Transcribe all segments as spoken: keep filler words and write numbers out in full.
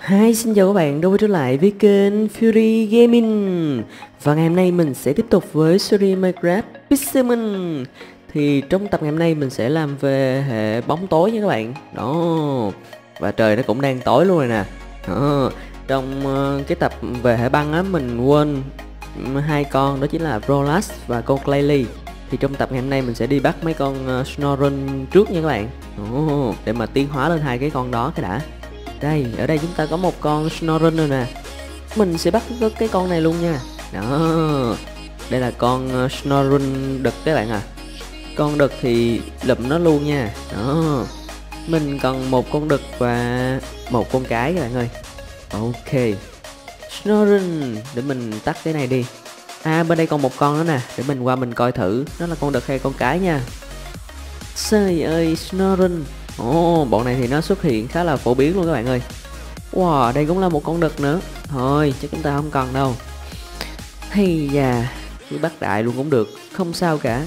Hi, xin chào các bạn đã quay trở lại với kênh Fury Gaming. Và ngày hôm nay mình sẽ tiếp tục với series Minecraft Pixelmon. Thì trong tập ngày hôm nay mình sẽ làm về hệ bóng tối nha các bạn. Đó. Và trời nó cũng đang tối luôn rồi nè. Đó. Trong uh, cái tập về hệ băng á, mình quên hai con, đó chính là Rolas và con Clayly. Thì trong tập ngày hôm nay mình sẽ đi bắt mấy con uh, Snoren trước nha các bạn. Đó. Để mà tiến hóa lên hai cái con đó cái đã. Đây, ở đây chúng ta có một con Snoren rồi nè. Mình sẽ bắt cái, cái con này luôn nha. Đó. Đây là con uh, Snoren đực các bạn à. Con đực thì lụm nó luôn nha. Đó. Mình cần một con đực và một con cái các bạn ơi. Ok. Snoren, để mình tắt cái này đi. À, bên đây còn một con nữa nè, để mình qua mình coi thử nó là con đực hay con cái nha. Trời ơi, Snoren. Ồ, oh, bọn này thì nó xuất hiện khá là phổ biến luôn các bạn ơi. Wow, đây cũng là một con đực nữa. Thôi, chắc chúng ta không cần đâu. Hay da, cứ bắt đại luôn cũng được, không sao cả.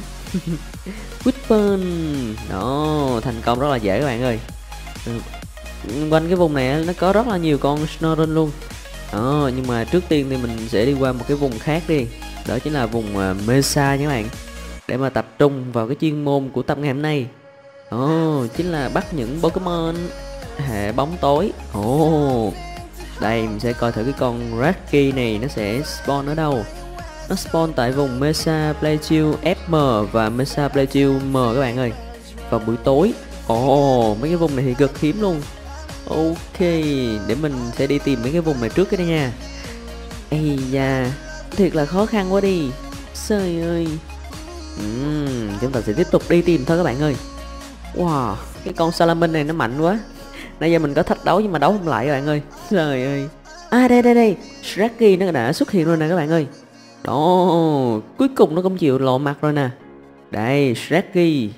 Weapon. Đó, thành công rất là dễ các bạn ơi. Ừ. Quanh cái vùng này nó có rất là nhiều con Snoren luôn. Đó, nhưng mà trước tiên thì mình sẽ đi qua một cái vùng khác đi. Đó chính là vùng uh, Mesa nha các bạn. Để mà tập trung vào cái chuyên môn của tập ngày hôm nay. Ồ, oh, chính là bắt những Pokemon hệ bóng tối. Ồ, oh, đây mình sẽ coi thử cái con Rasky này nó sẽ spawn ở đâu. Nó spawn tại vùng Mesa Plateau ép em và Mesa Plateau M các bạn ơi, vào buổi tối. Ồ, oh, mấy cái vùng này thì cực hiếm luôn. Ok, để mình sẽ đi tìm mấy cái vùng này trước cái đây nha. Ây da, thiệt là khó khăn quá đi. Trời ơi. uhm, Chúng ta sẽ tiếp tục đi tìm thôi các bạn ơi. Wow, cái con Salamin này nó mạnh quá. Nãy giờ mình có thách đấu nhưng mà đấu không lại các bạn ơi. Trời ơi. À đây đây đây, Shraggy nó đã xuất hiện rồi nè các bạn ơi. Đó, cuối cùng nó cũng chịu lộ mặt rồi nè. Đây, Shraggy.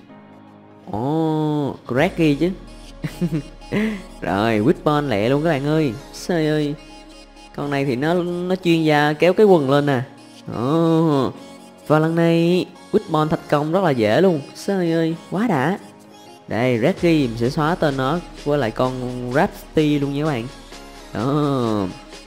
Ồ, oh, Craggy chứ. Rồi, Weapon lẹ luôn các bạn ơi. Trời ơi. Con này thì nó nó chuyên gia kéo cái quần lên nè. Ồ. Oh. Và lần này Weapon thành công rất là dễ luôn. Trời ơi, quá đã. Đây, Reggie mình sẽ xóa tên nó với lại con Rapti luôn nha các bạn. Đó.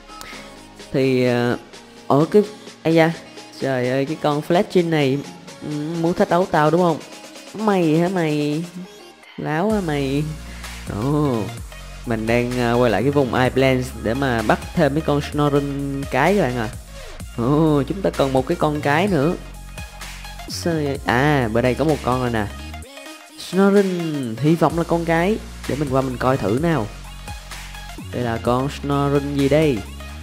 Thì ở cái ây da, trời ơi, cái con Fletchin này muốn thách đấu tao đúng không? Mày hả mày? Láo hả mày? Đó. Mình đang quay lại cái vùng Icelands để mà bắt thêm mấy con Snoren cái các bạn à. Ồ, chúng ta cần một cái con cái nữa. À, bên đây có một con rồi nè. Snoren, hy vọng là con cái. Để mình qua mình coi thử nào. Đây là con Snoren gì đây?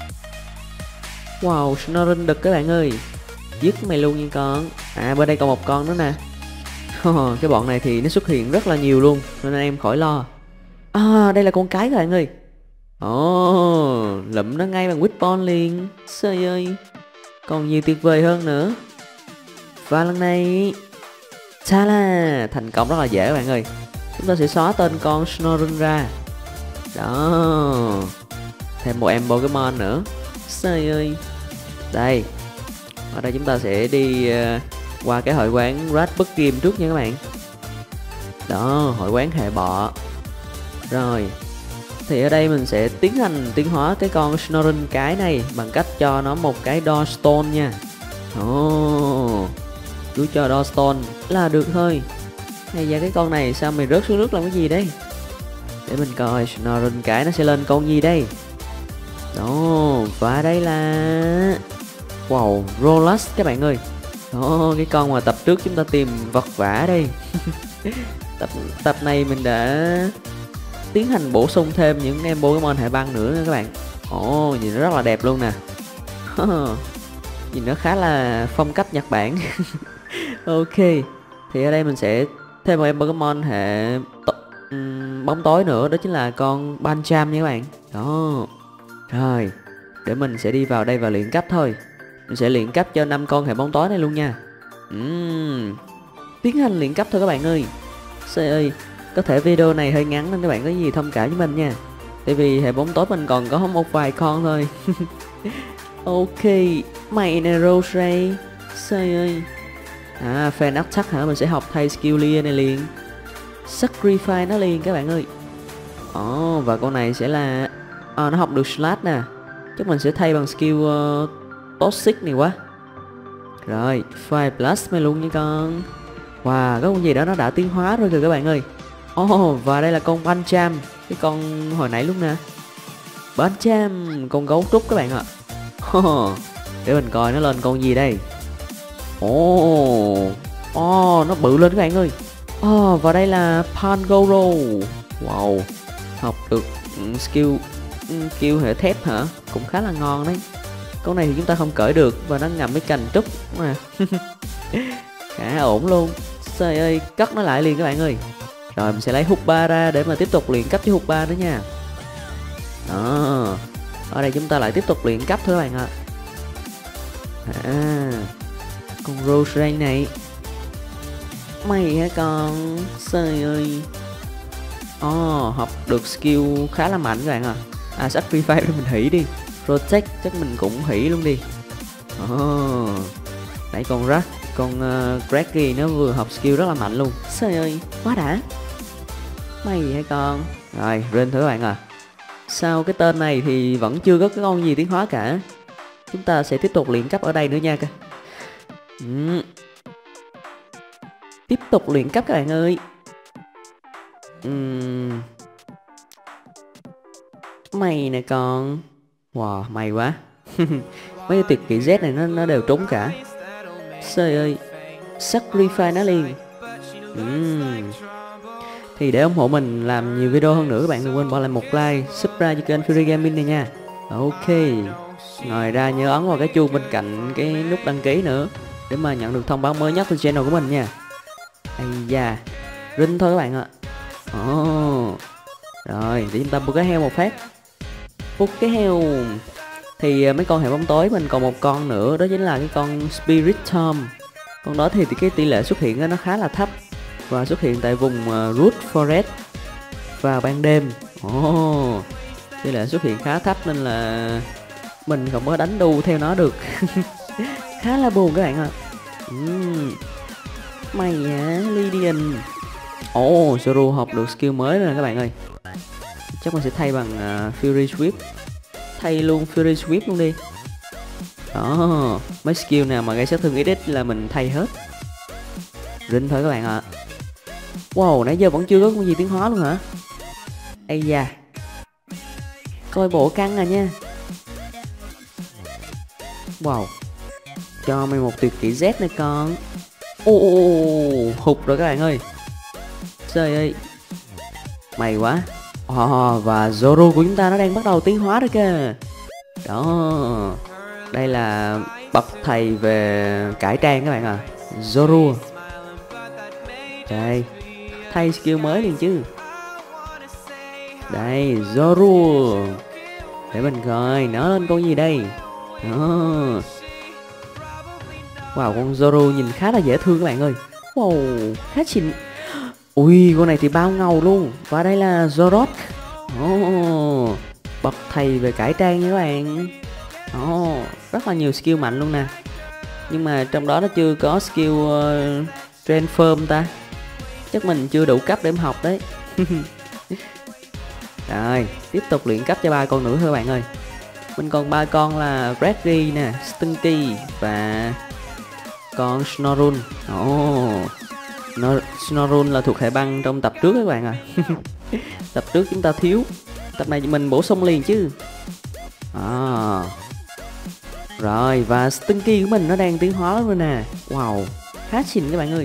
Wow, Snoren đực các bạn ơi. Dứt mày luôn nha con. À, bên đây còn một con nữa nè. Oh, cái bọn này thì nó xuất hiện rất là nhiều luôn, nên em khỏi lo. À, đây là con cái các bạn ơi. Ồ, oh, lụm nó ngay bằng Weapon liền. Trời ơi, còn nhiều tuyệt vời hơn nữa. Và lần này ta-la, thành công rất là dễ các bạn ơi. Chúng ta sẽ xóa tên con Snoren ra. Đó. Thêm một em Pokemon nữa. Trời ơi. Đây. Ở đây chúng ta sẽ đi uh, qua cái hội quán Radbus Game trước nha các bạn. Đó, hội quán hệ bọ. Rồi. Thì ở đây mình sẽ tiến hành tiến hóa cái con Snoren cái này bằng cách cho nó một cái Doorstone nha. Ồ. Cứ cho Doorstone là được thôi. Hay da, cái con này sao mày rớt xuống nước làm cái gì đấy? Để mình coi Snoren cái nó sẽ lên con gì đây. Đó, và đây là wow, Rolas các bạn ơi. Đó, cái con mà tập trước chúng ta tìm vật vã đây. tập tập này mình đã tiến hành bổ sung thêm những em Pokemon hệ băng nữa nha các bạn. Ồ, nhìn nó rất là đẹp luôn nè. Nhìn nó khá là phong cách Nhật Bản. Ok, thì ở đây mình sẽ thêm một em Pokemon hệ um, bóng tối nữa, đó chính là con Bancham nha các bạn. Đó. Rồi, để mình sẽ đi vào đây và luyện cấp thôi. Mình sẽ luyện cấp cho năm con hệ bóng tối này luôn nha. uhm. Tiến hành luyện cấp thôi các bạn ơi. Trời ơi, có thể video này hơi ngắn nên các bạn có gì thông cảm với mình nha. Tại vì hệ bóng tối mình còn có một vài con thôi. Ok, mày nè Rose. Trời ơi. À, fan attack hả? Mình sẽ học thay skill lia này liền. Sacrifice nó liền các bạn ơi. Ồ, oh, và con này sẽ là À, nó học được slash nè. Chắc mình sẽ thay bằng skill uh, toxic này quá. Rồi, five plus mày luôn nha con. Wow, có con gì đó nó đã tiến hóa rồi kìa các bạn ơi. Oh, và đây là con Pancham, cái con hồi nãy luôn nè. Pancham, con gấu trúc các bạn ạ. Oh, để mình coi nó lên con gì đây. Ồ, oh, oh, nó bự lên các bạn ơi. Oh, và đây là Pangoro. Wow, học được skill skill hệ thép hả? Cũng khá là ngon đấy. Con này thì chúng ta không cởi được và nó ngầm cái cành trúc mà. Khá ổn luôn. Trời ơi, cất nó lại liền các bạn ơi. Rồi mình sẽ lấy Hoopa ra để mà tiếp tục luyện cấp cho Hoopa nữa nha. Đó. Ở đây chúng ta lại tiếp tục luyện cấp thôi các bạn ạ. À, con Rose này. Mày hả con? Trời ơi. Oh, học được skill khá là mạnh các bạn à. À, sacrifice để mình hỉ đi. Protect chắc mình cũng hỉ luôn đi. Oh. Nãy con Rat, con uh, Greggy nó vừa học skill rất là mạnh luôn. Trời ơi, quá đã. Mày hả con? Rồi, lên thử các bạn à. Sau cái tên này thì vẫn chưa có cái con gì tiến hóa cả. Chúng ta sẽ tiếp tục luyện cấp ở đây nữa nha. Ừ. Tiếp tục luyện cấp các bạn ơi. Uhm. Mày nè con. Wow, may quá. Mấy cái tuyệt kỹ Z này nó, nó đều trúng cả. Trời ơi, sacrifice nó liền. Uhm. Thì để ủng hộ mình làm nhiều video hơn nữa, các bạn đừng quên bỏ lại một like, subscribe cho kênh Fury Gaming này nha. Ok. Ngoài ra nhớ ấn vào cái chuông bên cạnh cái nút đăng ký nữa để mà nhận được thông báo mới nhất từ channel của mình nha. Ây da, rinh thôi các bạn ạ. Oh. Rồi, để chúng ta buộc cái heo một phát. Buộc cái heo. Thì mấy con hệ bóng tối mình còn một con nữa, đó chính là cái con Spirit Tom. Con đó thì, thì cái tỷ lệ xuất hiện nó khá là thấp và xuất hiện tại vùng uh, Root Forest vào ban đêm. Oh. Tỷ lệ xuất hiện khá thấp nên là mình không có đánh đu theo nó được. Khá là buồn các bạn ạ. uhm. Mày hả, Lydian? Ồ, oh, Zoro học được skill mới rồi nè các bạn ơi. Chắc mình sẽ thay bằng uh, Fury Sweep. Thay luôn Fury Sweep luôn đi. Đó, mấy skill nào mà gây sát thương ít ít là mình thay hết. Rinh thôi các bạn ạ. Wow, nãy giờ vẫn chưa có con gì tiến hóa luôn hả? Ây da. Coi bộ căng à nha. Wow. Cho mày một tuyệt kỹ Z này con. Ô ô ô, hụt rồi các bạn ơi. Trời ơi. May quá. Oh, và Zoro của chúng ta nó đang bắt đầu tiến hóa rồi kìa. Đó. Đây là bậc thầy về cải trang các bạn à. Zoro. Đây. Thay skill mới liền chứ. Đây, Zoro. Để mình coi nó lên con gì đây. Đó. Wow, con Zoro nhìn khá là dễ thương các bạn ơi. Wow, khá xinh. Ui, con này thì bao ngầu luôn. Và đây là Zorot. Oh, bậc thầy về cải trang nha các bạn. Oh, rất là nhiều skill mạnh luôn nè. Nhưng mà trong đó nó chưa có skill uh, Transform ta. Chắc mình chưa đủ cấp để học đấy. Rồi, tiếp tục luyện cấp cho ba con nữa thôi các bạn ơi. Mình còn ba con là Reggie nè, Stinky và con Snorun. Oh, Snorun là thuộc hệ băng trong tập trước các bạn à. Tập trước chúng ta thiếu, tập này mình bổ sung liền chứ. À. Rồi, và Stinky của mình nó đang tiến hóa rồi nè. Wow, khá xinh các bạn ơi.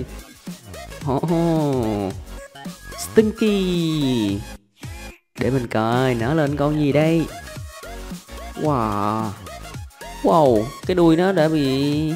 Oh, Stinky. Để mình coi nó lên con gì đây. Wow. Wow, cái đuôi nó đã bị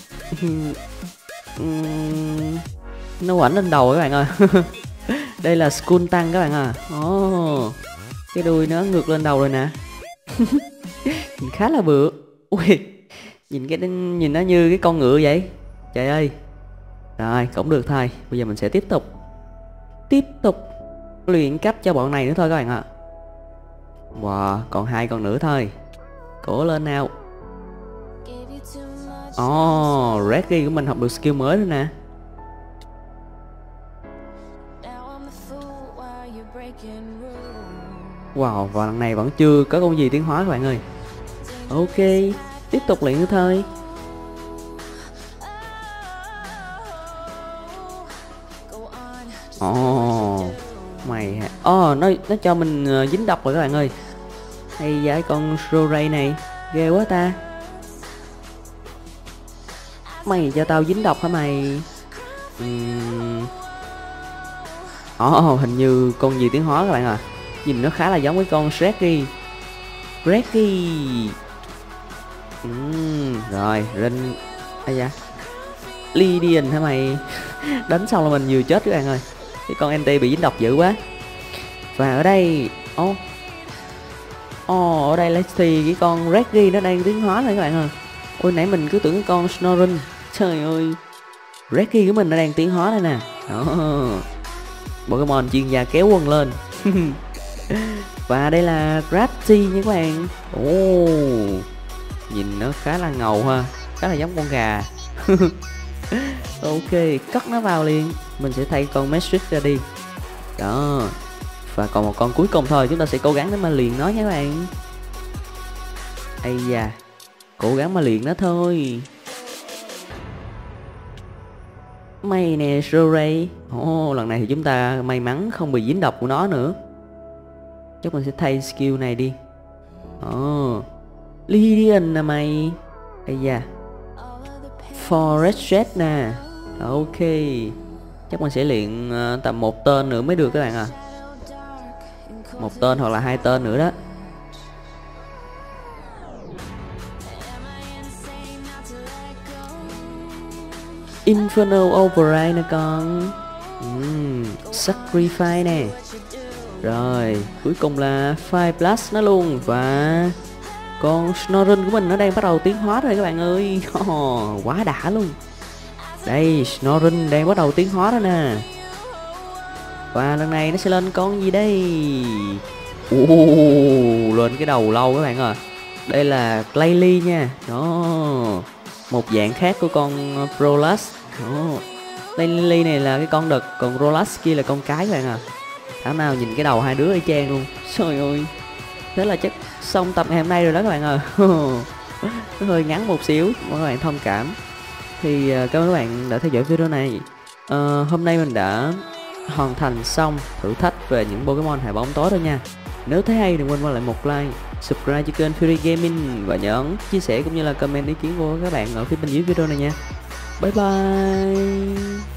nó quảnh lên đầu các bạn ơi. Đây là Skull Tăng các bạn à. Oh, cái đuôi nó ngược lên đầu rồi nè. Nhìn khá là bự. Ui, nhìn cái nhìn nó như cái con ngựa vậy. Trời ơi. Rồi, cũng được thôi. Bây giờ mình sẽ tiếp tục Tiếp tục luyện cấp cho bọn này nữa thôi các bạn ạ. Wow, còn hai con nữa thôi. Cố lên nào. Oh, Reggie của mình học được skill mới nữa nè. Wow, và lần này vẫn chưa có con gì tiến hóa các bạn ơi. Ok, tiếp tục luyện nữa thôi. Ồ, oh, mày hả? Ồ, oh, nó nó cho mình uh, dính độc rồi các bạn ơi. Hay da con Shurei này, ghê quá ta. Mày cho tao dính độc hả mày? Uhm... Ồ, oh, hình như con gì tiến hóa các bạn à. Nhìn nó khá là giống với con Shrekky. Shrekky. Uhm, rồi, Rin. Ây da, Lydian hả mày? Đánh xong là mình vừa chết các bạn ơi. Cái con anti bị dính độc dữ quá. Và ở đây, ô oh. Ồ, oh, ở đây Lexi, cái con Reggie nó đang tiến hóa rồi các bạn ơi. Ôi nãy mình cứ tưởng cái con Snorin. Trời ơi, Reggie của mình nó đang tiến hóa đây nè. Đó, Pokemon chuyên gia kéo quân lên. Và đây là Grafty nha các bạn. Ồ, oh, nhìn nó khá là ngầu ha, khá là giống con gà. Ok, cất nó vào liền. Mình sẽ thay con Matrix ra đi. Đó. Và còn một con cuối cùng thôi, chúng ta sẽ cố gắng để mà luyện nó nha các bạn. Ây da, cố gắng mà luyện nó thôi. May nè Shurei. Ồ, oh, lần này thì chúng ta may mắn không bị dính độc của nó nữa. Chắc mình sẽ thay skill này đi. Ồ, oh, Lydian nè mày. Ây da, Forest Jet nè. Ok, chắc mình sẽ luyện uh, tầm một tên nữa mới được các bạn à. Một tên hoặc là hai tên nữa đó. Inferno Override nè con. uhm, Sacrifice nè. Rồi cuối cùng là Fire Blast nó luôn. Và con Snorin của mình nó đang bắt đầu tiến hóa rồi các bạn ơi. Oh, quá đã luôn. Đây, Snorin đang bắt đầu tiến hóa rồi nè. Và lần này nó sẽ lên con gì đây? uh, Lên cái đầu lâu các bạn à. Đây là Clayly nha. Đó, một dạng khác của con Prolas. Clayly này là cái con đực, còn Prolas kia là con cái các bạn à. Thảo nào nhìn cái đầu hai đứa y chang luôn. Trời ơi, thế là chắc xong tập ngày hôm nay rồi đó các bạn à. Nó hơi ngắn một xíu, mong các bạn thông cảm. Thì cảm ơn các bạn đã theo dõi video này. uh, Hôm nay mình đã hoàn thành xong thử thách về những Pokemon hệ bóng tối thôi nha. Nếu thấy hay đừng quên bỏ lại một like, subscribe cho kênh Fury Gaming và nhấn chia sẻ cũng như là comment ý kiến của các bạn ở phía bên dưới video này nha. Bye bye.